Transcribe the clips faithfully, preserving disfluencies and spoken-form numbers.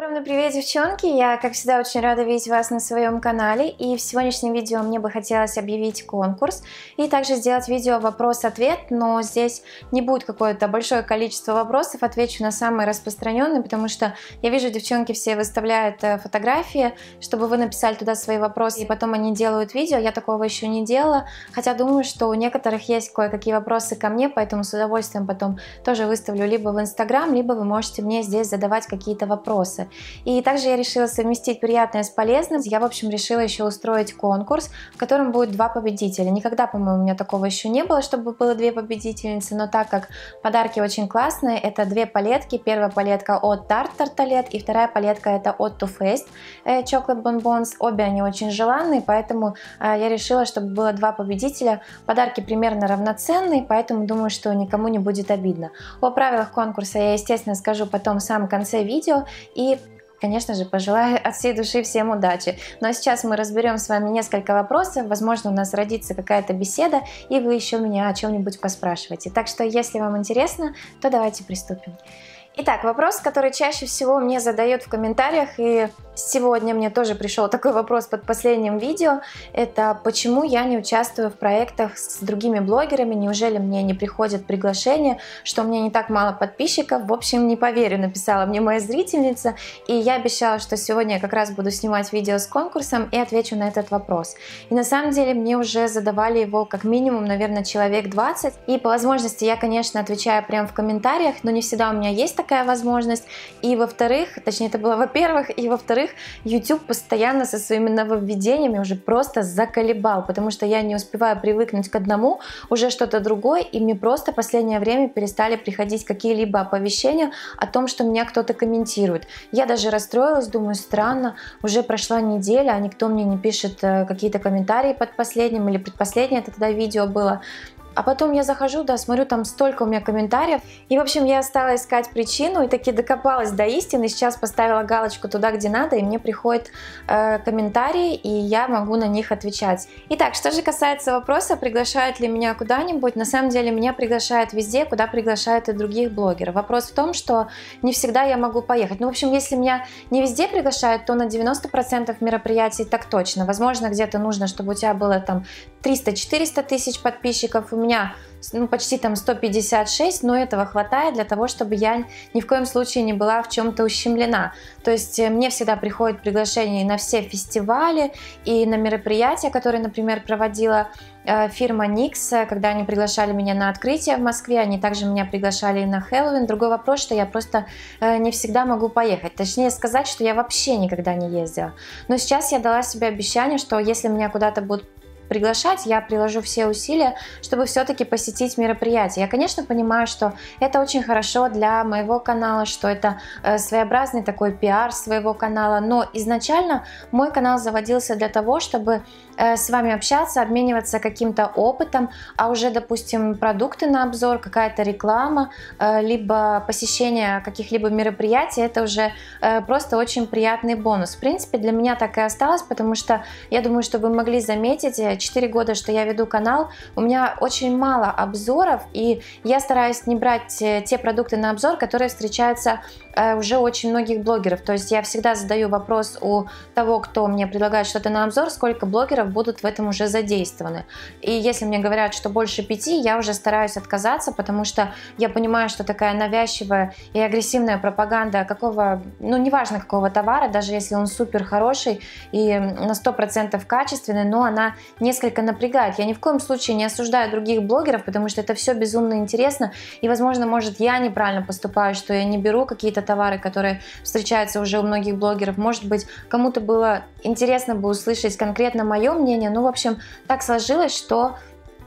Огромный привет, девчонки! Я, как всегда, очень рада видеть вас на своем канале. И в сегодняшнем видео мне бы хотелось объявить конкурс и также сделать видео вопрос-ответ, но здесь не будет какое-то большое количество вопросов, отвечу на самые распространенные, потому что я вижу, девчонки все выставляют фотографии, чтобы вы написали туда свои вопросы, и потом они делают видео. Я такого еще не делала, хотя думаю, что у некоторых есть кое-какие вопросы ко мне, поэтому с удовольствием потом тоже выставлю либо в Инстаграм, либо вы можете мне здесь задавать какие-то вопросы. И также я решила совместить приятное с полезным. Я, в общем, решила еще устроить конкурс, в котором будет два победителя. Никогда, по-моему, у меня такого еще не было, чтобы было две победительницы, но так как подарки очень классные, это две палетки. Первая палетка от Tarte Tartelette и вторая палетка это от Too Faced Chocolate Bonbons. Обе они очень желанные, поэтому я решила, чтобы было два победителя. Подарки примерно равноценные, поэтому думаю, что никому не будет обидно. О правилах конкурса я, естественно, скажу потом в самом конце видео. И конечно же, пожелаю от всей души всем удачи. Ну а сейчас мы разберем с вами несколько вопросов. Возможно, у нас родится какая-то беседа, и вы еще меня о чем-нибудь поспрашиваете. Так что, если вам интересно, то давайте приступим. Итак, вопрос, который чаще всего мне задают в комментариях, и сегодня мне тоже пришел такой вопрос под последним видео, это почему я не участвую в проектах с другими блогерами, неужели мне не приходят приглашения, что у меня не так мало подписчиков. В общем, не поверю, написала мне моя зрительница, и я обещала, что сегодня я как раз буду снимать видео с конкурсом и отвечу на этот вопрос. И на самом деле мне уже задавали его как минимум, наверное, человек двадцать, и по возможности я, конечно, отвечаю прямо в комментариях, но не всегда у меня есть такая возможность. И во-вторых, точнее это было во-первых, и во-вторых, YouTube постоянно со своими нововведениями уже просто заколебал, потому что я не успеваю привыкнуть к одному, уже что-то другое, и мне просто в последнее время перестали приходить какие-либо оповещения о том, что меня кто-то комментирует. Я даже расстроилась, думаю, странно, уже прошла неделя, а никто мне не пишет какие-то комментарии под последним или предпоследнее это тогда видео было. А потом я захожу, да, смотрю, там столько у меня комментариев. И, в общем, я стала искать причину и таки докопалась до истины. Сейчас поставила галочку туда, где надо, и мне приходят э, комментарии, и я могу на них отвечать. Итак, что же касается вопроса, приглашают ли меня куда-нибудь, на самом деле меня приглашают везде, куда приглашают и других блогеров. Вопрос в том, что не всегда я могу поехать. Ну, в общем, если меня не везде приглашают, то на девяносто процентов мероприятий так точно. Возможно, где-то нужно, чтобы у тебя было там триста-четыреста тысяч подписчиков, у меня ну, почти там сто пятьдесят шесть, но этого хватает для того, чтобы я ни в коем случае не была в чем-то ущемлена. То есть мне всегда приходят приглашения на все фестивали и на мероприятия, которые, например, проводила фирма Никс, когда они приглашали меня на открытие в Москве, они также меня приглашали и на Хэллоуин. Другой вопрос, что я просто не всегда могу поехать. Точнее сказать, что я вообще никогда не ездила. Но сейчас я дала себе обещание, что если меня куда-то будут приглашать, я приложу все усилия, чтобы все-таки посетить мероприятие. Я, конечно, понимаю, что это очень хорошо для моего канала, что это э, своеобразный такой пиар своего канала, но изначально мой канал заводился для того, чтобы э, с вами общаться, обмениваться каким-то опытом, а уже, допустим, продукты на обзор, какая-то реклама, э, либо посещение каких-либо мероприятий, это уже э, просто очень приятный бонус. В принципе, для меня так и осталось, потому что я думаю, что вы могли заметить, четыре года, что я веду канал, у меня очень мало обзоров, и я стараюсь не брать те продукты на обзор, которые встречаются уже у очень многих блогеров. То есть я всегда задаю вопрос у того, кто мне предлагает что-то на обзор, сколько блогеров будут в этом уже задействованы. И если мне говорят, что больше пяти, я уже стараюсь отказаться, потому что я понимаю, что такая навязчивая и агрессивная пропаганда какого, ну неважно какого товара, даже если он супер хороший и на сто процентов качественный, но она несколько напрягает. Я ни в коем случае не осуждаю других блогеров, потому что это все безумно интересно, и, возможно, может, я неправильно поступаю, что я не беру какие-то товары, которые встречаются уже у многих блогеров. Может быть, кому-то было интересно бы услышать конкретно мое мнение. Ну, в общем, так сложилось, что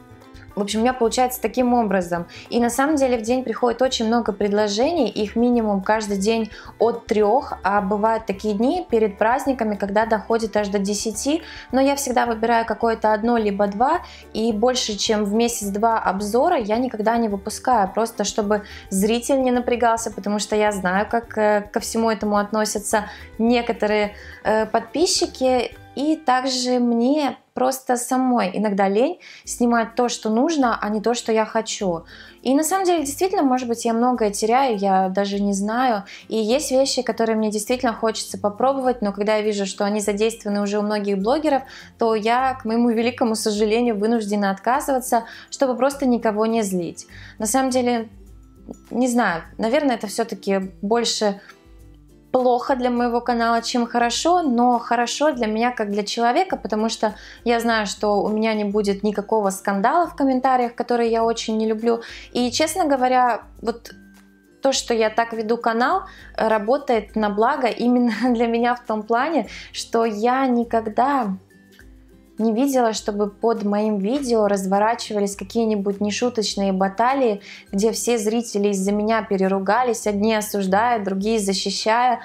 в общем, у меня получается таким образом. И на самом деле в день приходит очень много предложений, их минимум каждый день от трех, а бывают такие дни перед праздниками, когда доходит аж до десяти, но я всегда выбираю какое-то одно либо два, и больше чем в месяц-два обзора я никогда не выпускаю, просто чтобы зритель не напрягался, потому что я знаю, как ко всему этому относятся некоторые подписчики. и также мне просто самой иногда лень снимать то, что нужно, а не то, что я хочу. И на самом деле, действительно, может быть, я многое теряю, я даже не знаю. И есть вещи, которые мне действительно хочется попробовать, но когда я вижу, что они задействованы уже у многих блогеров, то я, к моему великому сожалению, вынуждена отказываться, чтобы просто никого не злить. На самом деле, не знаю, наверное, это все-таки больше плохо для моего канала, чем хорошо, но хорошо для меня как для человека, потому что я знаю, что у меня не будет никакого скандала в комментариях, которые я очень не люблю. И, честно говоря, вот то, что я так веду канал, работает на благо именно для меня в том плане, что я никогда не видела, чтобы под моим видео разворачивались какие-нибудь нешуточные баталии, где все зрители из-за меня переругались, одни осуждая, другие защищая.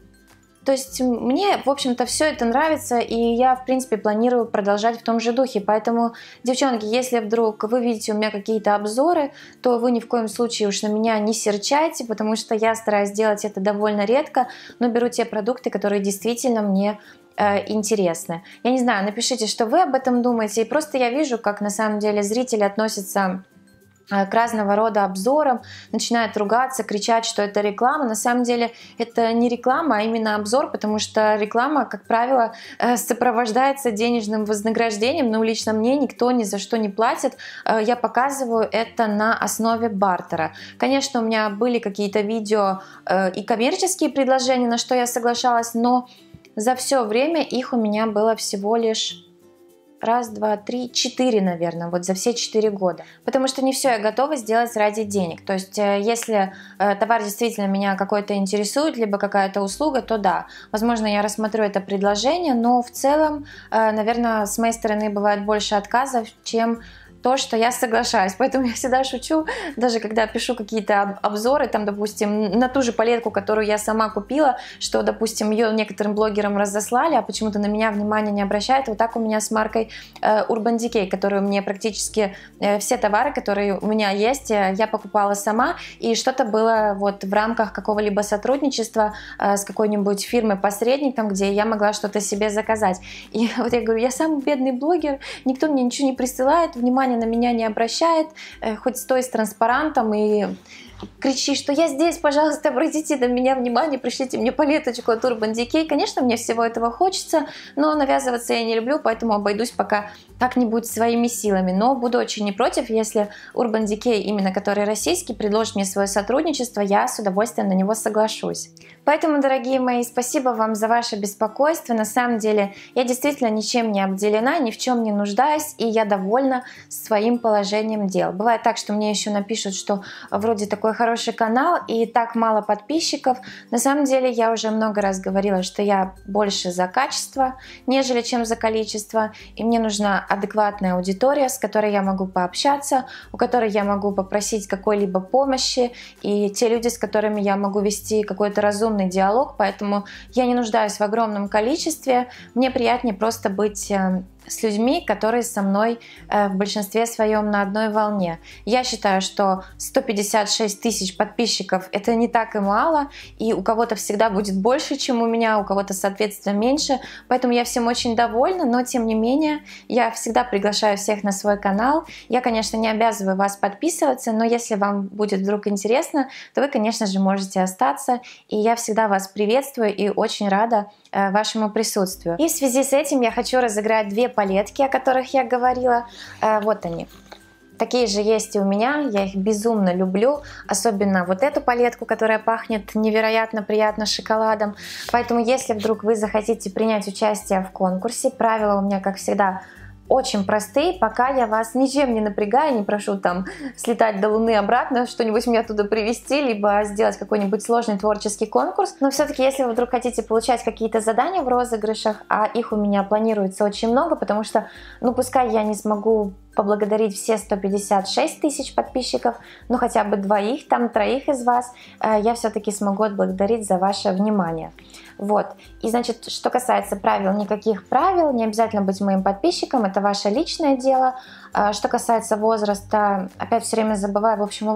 То есть мне, в общем-то, все это нравится, и я, в принципе, планирую продолжать в том же духе. Поэтому, девчонки, если вдруг вы видите у меня какие-то обзоры, то вы ни в коем случае уж на меня не серчайте, потому что я стараюсь делать это довольно редко, но беру те продукты, которые действительно мне интересны. Я не знаю, напишите, что вы об этом думаете. И просто я вижу, как на самом деле зрители относятся к разного рода обзорам, начинают ругаться, кричать, что это реклама. На самом деле это не реклама, а именно обзор, потому что реклама, как правило, сопровождается денежным вознаграждением, но лично мне никто ни за что не платит. Я показываю это на основе бартера. Конечно, у меня были какие-то видео и коммерческие предложения, на что я соглашалась, но за все время их у меня было всего лишь раз, два, три, четыре, наверное, вот за все четыре года. Потому что не все я готова сделать ради денег. То есть, если товар действительно меня какой-то интересует, либо какая-то услуга, то да, возможно, я рассмотрю это предложение, но в целом, наверное, с моей стороны бывает больше отказов, чем то, что я соглашаюсь. Поэтому я всегда шучу, даже когда пишу какие-то обзоры, там, допустим, на ту же палетку, которую я сама купила, что, допустим, ее некоторым блогерам разослали, а почему-то на меня внимания не обращают. Вот так у меня с маркой э, Urban Decay, которую мне практически э, все товары, которые у меня есть, э, я покупала сама, и что-то было вот в рамках какого-либо сотрудничества э, с какой-нибудь фирмой-посредником, где я могла что-то себе заказать. И вот я говорю, я самый бедный блогер, никто мне ничего не присылает, внимание на меня не обращает, хоть стой с транспарантом и кричи, что я здесь, пожалуйста, обратите на меня внимание, пришлите мне палеточку от Urban Decay. Конечно, мне всего этого хочется, но навязываться я не люблю, поэтому обойдусь пока как-нибудь своими силами. Но буду очень не против, если Urban Decay, именно который российский, предложит мне свое сотрудничество, я с удовольствием на него соглашусь. Поэтому, дорогие мои, спасибо вам за ваше беспокойство. На самом деле, я действительно ничем не обделена, ни в чем не нуждаюсь, и я довольна своим положением дел. Бывает так, что мне еще напишут, что вроде такой хороший канал и так мало подписчиков. На самом деле, я уже много раз говорила, что я больше за качество, нежели чем за количество, и мне нужна адекватная аудитория, с которой я могу пообщаться, у которой я могу попросить какой-либо помощи, и те люди, с которыми я могу вести какой-то разумный диалог, поэтому я не нуждаюсь в огромном количестве, мне приятнее просто быть с людьми, которые со мной э, в большинстве своем на одной волне. Я считаю, что сто пятьдесят шесть тысяч подписчиков это не так и мало, и у кого-то всегда будет больше, чем у меня, у кого-то, соответственно, меньше, поэтому я всем очень довольна, но тем не менее я всегда приглашаю всех на свой канал. Я, конечно, не обязываю вас подписываться, но если вам будет вдруг интересно, то вы, конечно же, можете остаться, и я всегда вас приветствую и очень рада э, вашему присутствию. И в связи с этим я хочу разыграть две палетки, о которых я говорила. Вот они. Такие же есть и у меня, я их безумно люблю, особенно вот эту палетку, которая пахнет невероятно приятно шоколадом. Поэтому, если вдруг вы захотите принять участие в конкурсе, правила у меня, как всегда, очень простые, пока я вас ничем не напрягаю, не прошу там слетать до Луны обратно, что-нибудь мне оттуда привезти, либо сделать какой-нибудь сложный творческий конкурс. Но все-таки, если вы вдруг хотите получать какие-то задания в розыгрышах, а их у меня планируется очень много, потому что, ну, пускай я не смогу поблагодарить все сто пятьдесят шесть тысяч подписчиков, но хотя бы двоих, там троих из вас я все-таки смогу отблагодарить за ваше внимание. Вот. И, значит, что касается правил, никаких правил, не обязательно быть моим подписчиком, это ваше личное дело. Что касается возраста, опять все время забываю, в общем, у вас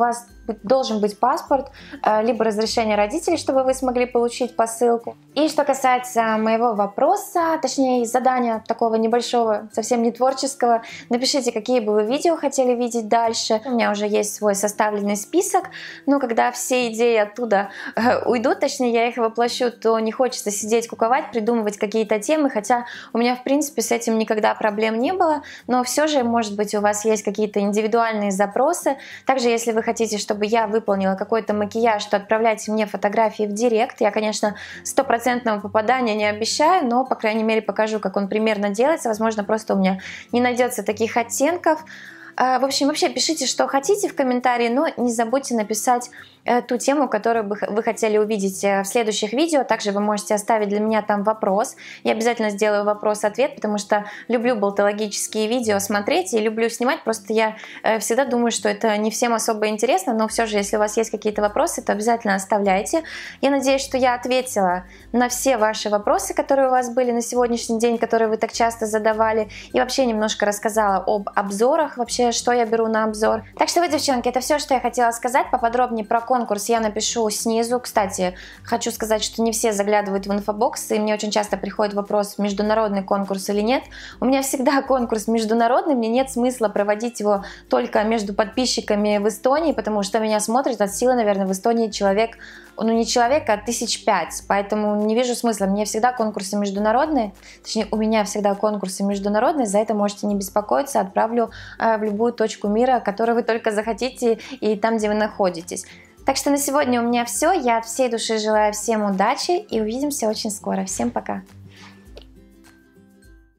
быть, должен быть паспорт, либо разрешение родителей, чтобы вы смогли получить посылку. И что касается моего вопроса, точнее задания такого небольшого, совсем не творческого, напишите, какие бы вы видео хотели видеть дальше. У меня уже есть свой составленный список, но когда все идеи оттуда уйдут, точнее я их воплощу, то не хочется сидеть куковать, придумывать какие-то темы, хотя у меня в принципе с этим никогда проблем не было, но все же, может быть, у вас есть какие-то индивидуальные запросы. Также, если вы хотите, чтобы я выполнила какой-то макияж, то отправляйте мне фотографии в директ. Я, конечно, стопроцентного попадания не обещаю, но, по крайней мере, покажу, как он примерно делается. Возможно, просто у меня не найдется таких оттенков. В общем, вообще пишите, что хотите в комментарии, но не забудьте написать ту тему, которую бы вы хотели увидеть в следующих видео. Также вы можете оставить для меня там вопрос. Я обязательно сделаю вопрос-ответ, потому что люблю болтологические видео смотреть и люблю снимать. Просто я всегда думаю, что это не всем особо интересно, но все же, если у вас есть какие-то вопросы, то обязательно оставляйте. Я надеюсь, что я ответила на все ваши вопросы, которые у вас были на сегодняшний день, которые вы так часто задавали. И вообще немножко рассказала об обзорах, вообще, что я беру на обзор. Так что вы, девчонки, это все, что я хотела сказать. Поподробнее про конкурс я напишу снизу. Кстати, хочу сказать, что не все заглядывают в инфобокс, и мне очень часто приходит вопрос, международный конкурс или нет. У меня всегда конкурс международный, мне нет смысла проводить его только между подписчиками в Эстонии, потому что меня смотрит от силы, наверное, в Эстонии человек, ну не человек, а тысяч пять, поэтому не вижу смысла. Мне всегда конкурсы международные, точнее у меня всегда конкурсы международные, за это можете не беспокоиться, отправлю э, в любую точку мира, которую вы только захотите и там, где вы находитесь. Так что на сегодня у меня все. Я от всей души желаю всем удачи и увидимся очень скоро. Всем пока!